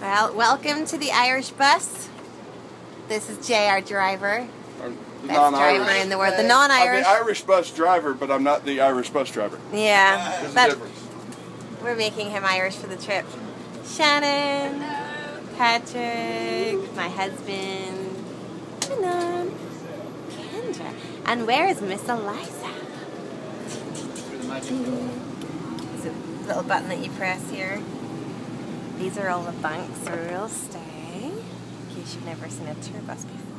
Well, welcome to the Irish bus. This is Jay, our driver. Best driver in the world. The non-Irish. I'm the Irish bus driver, but I'm not the Irish bus driver. Yeah. There's a difference. We're making him Irish for the trip. Shannon. Patrick. My husband. Hello. Kendra. And where is Miss Eliza? There's a little button that you press here. These are all the bunks where we'll stay. In case you've never seen a tour bus before.